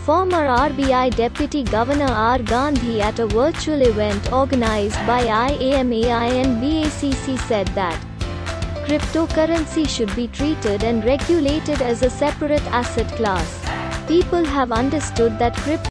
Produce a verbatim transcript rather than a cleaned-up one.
Former R B I Deputy Governor R Gandhi at a virtual event organized by I A M A I and B A C C said that cryptocurrency should be treated and regulated as a separate asset class. People have understood that crypto